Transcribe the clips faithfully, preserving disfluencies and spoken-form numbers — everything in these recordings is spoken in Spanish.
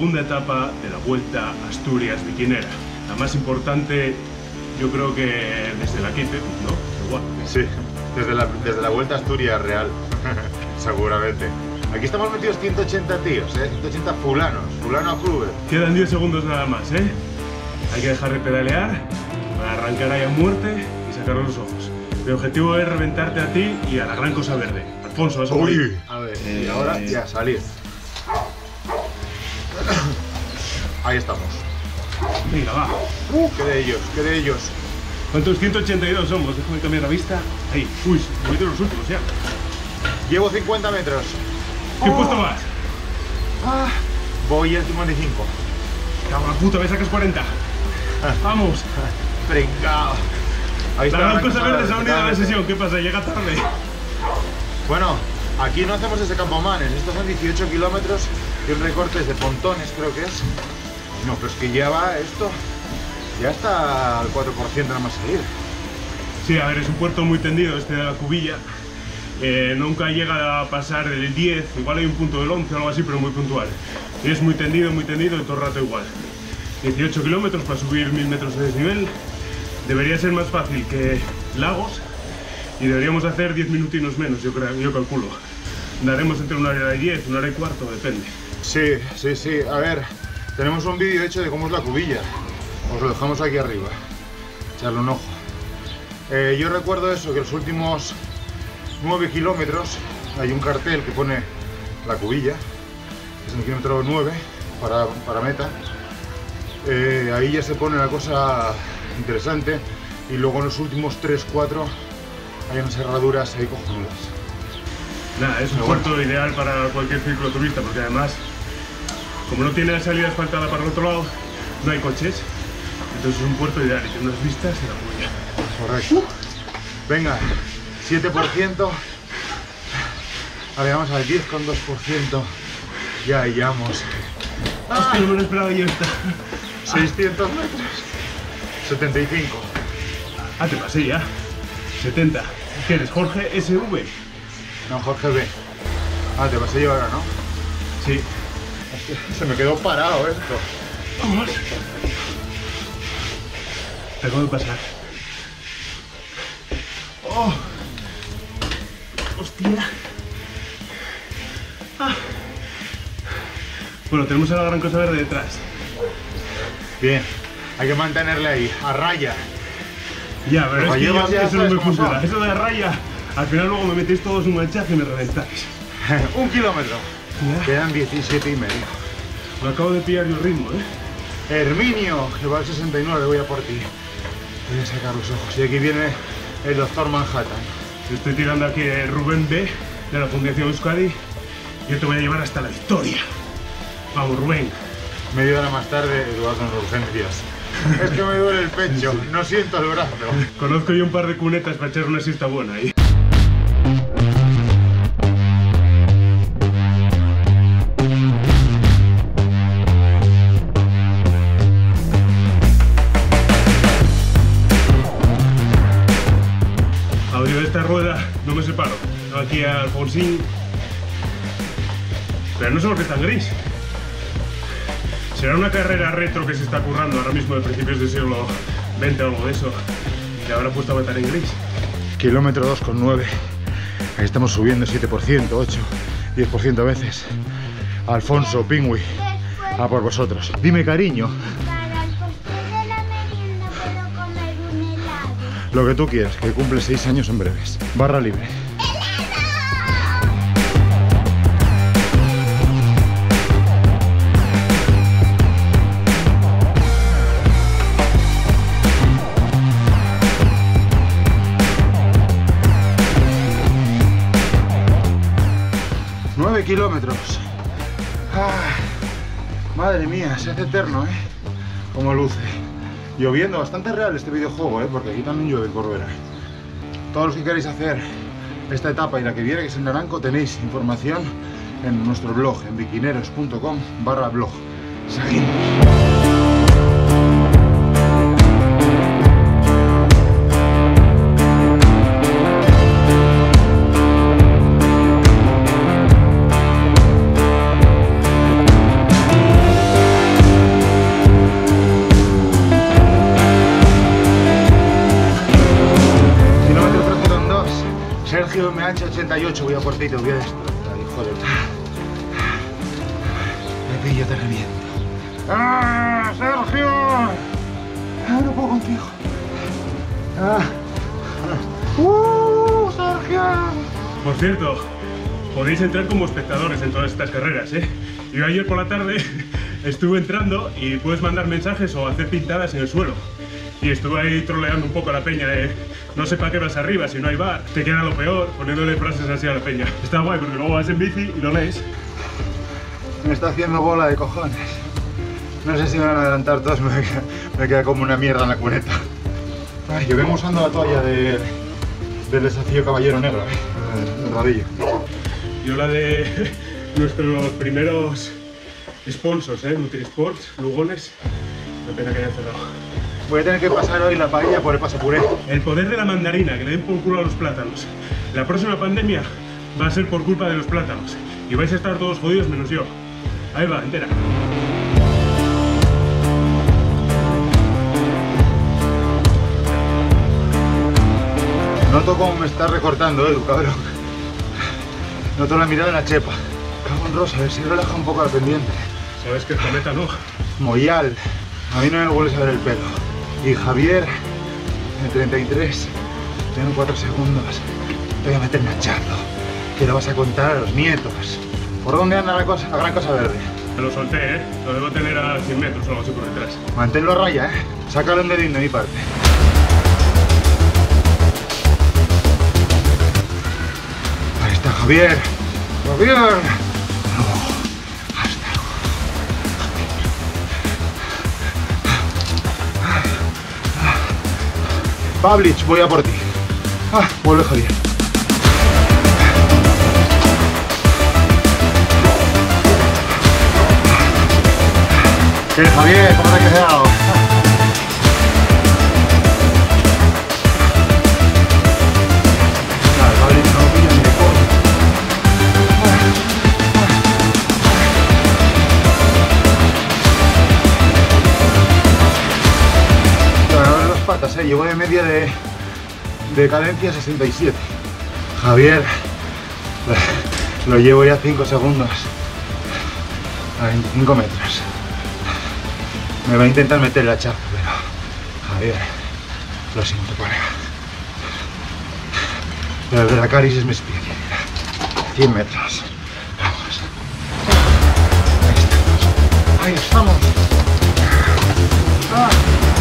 segunda etapa de la Vuelta a Asturias Biquinera. La más importante, yo creo que desde la quince, ¿no? Igual. Sí, desde la, desde la Vuelta a Asturias real, seguramente. Aquí estamos metidos ciento ochenta tíos, ¿eh? ciento ochenta fulanos, fulano approve. Quedan diez segundos nada más, ¿eh? Hay que dejar de pedalear para arrancar ahí a muerte y sacar los ojos. Mi objetivo es reventarte a ti y a la gran cosa verde. Alfonso, vas a morir. A ver, y ahora ya, salir. Ahí estamos. Venga, va. Uh, ¿Qué de ellos? ¿Qué de ellos? ¿Cuántos? ciento ochenta y dos somos. Déjame cambiar la vista. Ahí. Uy, voy de los últimos ya. Llevo cincuenta metros. ¿Qué oh. puesto vas? Ah, voy en cincuenta y cinco. Cabrón, puta, me sacas cuarenta. Vamos. Pringao. Ahí La está gran cosa verde se ha unido a la totalmente. sesión. ¿Qué pasa? Llega tarde. Bueno, aquí no hacemos ese Campomanes. Estos son dieciocho kilómetros y un recorte de pontones, creo que es. No, pero es que ya va esto. Ya está al cuatro por ciento nada más salir. Sí, a ver, es un puerto muy tendido este de la Cubilla. Eh, nunca llega a pasar del diez, igual hay un punto del once o algo así, pero muy puntual. Y es muy tendido, muy tendido y todo el rato igual. dieciocho kilómetros para subir mil metros de desnivel. Debería ser más fácil que Lagos y deberíamos hacer diez minutinos menos, yo creo, yo calculo. Daremos entre una hora y diez, una hora y cuarto, depende. Sí, sí, sí. A ver, tenemos un vídeo hecho de cómo es la Cubilla. Os lo dejamos aquí arriba. Echarle un ojo. Eh, yo recuerdo eso, que los últimos nueve kilómetros hay un cartel que pone la Cubilla, que es en el kilómetro nueve para, para meta. Eh, ahí ya se pone la cosa interesante y luego en los últimos tres cuatro hay unas herraduras ahí cojonudas. Nada, es un Pero puerto bueno. ideal para cualquier cicloturista porque además, como no tiene la salida asfaltada para el otro lado, no hay coches. Entonces es un puerto ideal y tiene unas vistas de la Cubilla. Correcto. Venga, siete por ciento. Ahora vamos al diez coma dos por ciento. Ya hallamos. Hostia, no me lo esperaba yo esta. seiscientos metros. setenta y cinco. Ah, te pasé ya. setenta. ¿Qué eres? Jorge S V. No, Jorge B. Ah, te pasé yo ahora, ¿no? Sí. Hostia, se me quedó parado esto. Vamos. Te acabo de pasar. Oh. Hostia. Ah. Bueno, tenemos a la gran cosa verde detrás. Bien, hay que mantenerle ahí, a raya. Ya, pero Los es que yo- gallegos ya eso no sabes me cómo funciona. son. Eso de la raya, al final luego me metéis todos un manchaje y me reventáis. Un kilómetro. Ya. Quedan diecisiete y medio. Me acabo de pillar yo el ritmo, ¿eh? Herminio, que va al sesenta y nueve, voy a por ti. Voy a sacar los ojos. Y aquí viene el doctor Manhattan. Estoy tirando aquí el Rubén B de la Fundación Euskadi. Yo te voy a llevar hasta la victoria. Vamos, Rubén. Media hora más tarde, Eduardo en urgencias. Es que me duele el pecho, no siento el brazo. Conozco yo un par de cunetas para echar una siesta buena ahí. Abrir esta rueda, no me separo. Aquí a Alfonsín. Pero no sé por qué es tan gris. Será una carrera retro que se está currando ahora mismo de principios del siglo veinte o algo de eso. Y le habrá puesto a matar en gris. Kilómetro dos coma nueve. Ahí estamos subiendo siete por ciento, ocho, diez por ciento a veces. Alfonso, Pingüi, a por vosotros. Dime, cariño, Para el postre de la merienda puedo comer un helado. lo que tú quieras, que cumple seis años en breves. Barra libre. nueve kilómetros. Ah, madre mía, se hace eterno, ¿eh? Como luce. Lloviendo, bastante real este videojuego, ¿eh? Porque aquí también llueve en Corbera. Todos los que queréis hacer esta etapa y la que viene, que es en Naranco, tenéis información en nuestro blog, en biquineros punto com barra blog. Seguimos. Sergio me ha hecho ochenta y ocho, voy a por ti, te voy a destrozar, hijo de... Me pillo, te reviento. ¡Ah, Sergio! Ah, no puedo contigo. Ah. ¡Uh, Sergio! Por cierto, podéis entrar como espectadores en todas estas carreras, ¿eh? Yo ayer por la tarde estuve entrando y puedes mandar mensajes o hacer pintadas en el suelo. Y estuve ahí troleando un poco a la peña de no sé para qué vas arriba si no hay bar, te queda lo peor, poniéndole frases así a la peña. Está guay porque luego vas en bici y lo lees. Me está haciendo bola de cojones. No sé si me van a adelantar todos, me queda, me queda como una mierda en la cuneta. Ay, yo vengo usando la toalla de, del desafío Caballero Negro, ¿eh? El rodillo. Yo la de nuestros primeros sponsors, ¿eh? Nutrisports, Lugones. Qué pena que hayan cerrado. Voy a tener que pasar hoy la paella por el paso puré. El poder de la mandarina, que le den por culo a los plátanos. La próxima pandemia va a ser por culpa de los plátanos. Y vais a estar todos jodidos menos yo. Ahí va, entera. Noto cómo me está recortando, Edu, cabrón. Noto la mirada en la chepa. Cago en rosa, a ver si relaja un poco la pendiente. Sabes que esta meta no. Moyal, a mí no me vuelves a ver el pelo. Y Javier, en treinta y tres, tengo cuatro segundos. Te voy a meter en charlo, que lo vas a contar a los nietos. ¿Por dónde anda la cosa, la gran cosa verde? Me lo solté, ¿eh? Lo debo tener a cien metros o algo así por detrás. Manténlo a raya, ¿eh? Sácalo un dedín de mi parte. Ahí está Javier. ¡Javier! No, hasta luego. Pavlich, voy a por ti. Ah, vuelve Javier. ¿Qué, Javier? ¿Cómo te has quedado? Nada, Pavlich no pilla ni de coña. Claro, las patas, eh. Llevo de media de, de cadencia sesenta y siete. Javier, lo llevo ya cinco segundos a veinticinco metros. Me va a intentar meter la chapa, pero Javier, lo siento, colega. Pero el Dracarys es mi especialidad. cien metros. Vamos. Ahí estamos. Ahí estamos. Ah.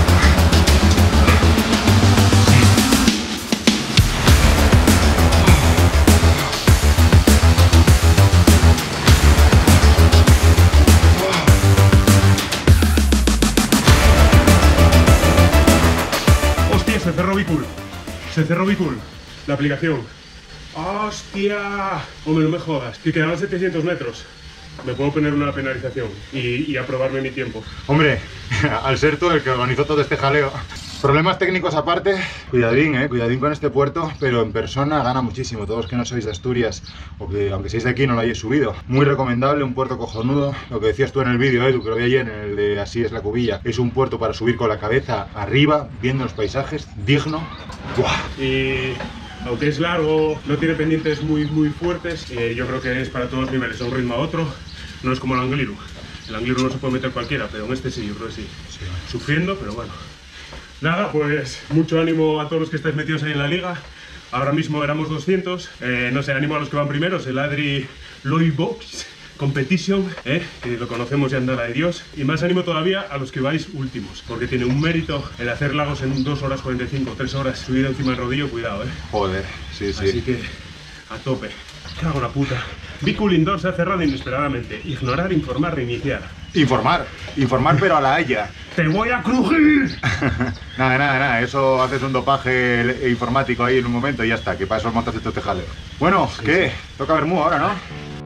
Se cerró Bicool, se cerró Bicool, la aplicación. ¡Hostia! Hombre, no me jodas, que quedaban setecientos metros. Me puedo poner una penalización y, y aprobarme mi tiempo. Hombre, al ser tú el que organizó todo este jaleo. Problemas técnicos aparte, cuidadín, eh, cuidadín con este puerto, pero en persona gana muchísimo. Todos que no sois de Asturias, o que aunque seáis de aquí no lo hayáis subido. Muy recomendable, un puerto cojonudo. Lo que decías tú en el vídeo, Edu, que lo vi ayer en el de Así es la Cubilla. Es un puerto para subir con la cabeza arriba, viendo los paisajes, digno. ¡Buah! Y aunque es largo, no tiene pendientes muy, muy fuertes, eh, yo creo que es para todos los niveles, a un ritmo a otro. No es como el Angliru. El Angliru no se puede meter cualquiera, pero en este sí, yo creo que sí. Sí. Sufriendo, pero bueno. Nada, pues mucho ánimo a todos los que estáis metidos ahí en la liga. Ahora mismo éramos doscientos. Eh, no sé, ánimo a los que van primeros. El Adri Loibox Competition, eh, que lo conocemos ya, anda la de Dios. Y más ánimo todavía a los que vais últimos, porque tiene un mérito el hacer lagos en dos horas cuarenta y cinco, tres horas subido encima del rodillo, cuidado, eh. Joder, sí, sí. Así que a tope. Cago en la puta. Bicool Indoor se ha cerrado inesperadamente. Ignorar, informar, reiniciar. Informar, informar pero a la haya. ¡Te voy a crujir! Nada, nada, nada, eso haces un dopaje informático ahí en un momento y ya está, que para eso montas este jaleo. Bueno, sí, ¿qué? Sí. Toca Bermú ahora, ¿no?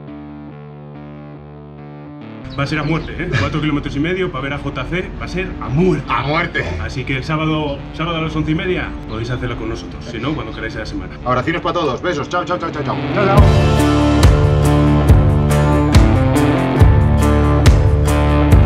Va a ser a muerte, ¿eh? Cuatro kilómetros y medio para ver a J C, va a ser a muerte. ¡A muerte! Así que el sábado, sábado a las once y media podéis hacerlo con nosotros, si no, cuando queráis a la semana. Oraciones para todos, besos, chao, chao, chao, chao, chao. Chao, chao.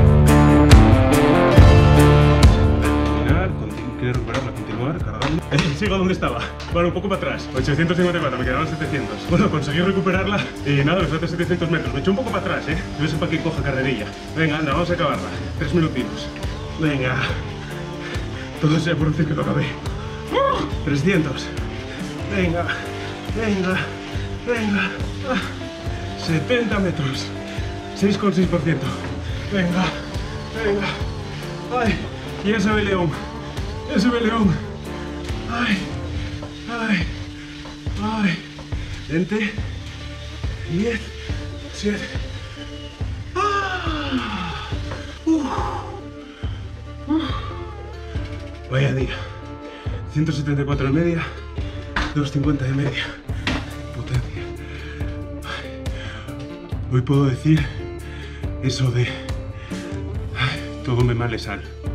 Quiero recuperarla, continuar, cargando. sigo donde estaba. Bueno, un poco para atrás. ochocientos cincuenta y cuatro, me quedaban setecientos. Bueno, conseguí recuperarla y nada, me faltan setecientos metros. Me eché un poco para atrás, ¿eh? Yo sé para qué coja carrerilla. Venga, anda, vamos a acabarla. Tres minutinos. Venga. Todo sea por decir que lo acabé. ¡Uh! trescientos. Venga, venga, venga. Ah. setenta metros. seis coma seis por ciento. Venga, venga. Ay, y ese ve león. Ese ve león. Ay, ay, ay. veinte, diez, siete. Ah. Uf. Uf. Vaya día. ciento setenta y cuatro de media, doscientos cincuenta de media. Potencia. Ay. Hoy puedo decir eso de... Ay, todo me male sal.